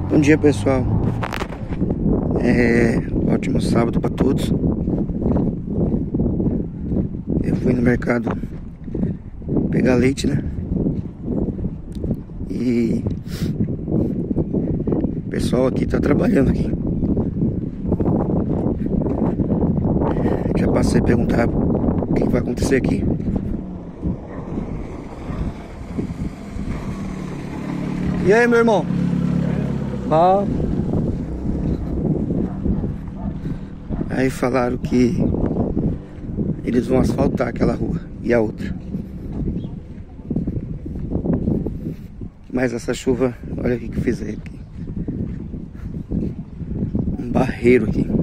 Bom dia, pessoal. Ótimo sábado para todos. Eu fui no mercado pegar leite, né? E o pessoal aqui tá trabalhando aqui. Já passei a perguntar o que vai acontecer aqui. E aí, meu irmão? Ah. Aí falaram que eles vão asfaltar aquela rua e a outra. Mas essa chuva, olha o que fizeram aqui. Um barreiro aqui.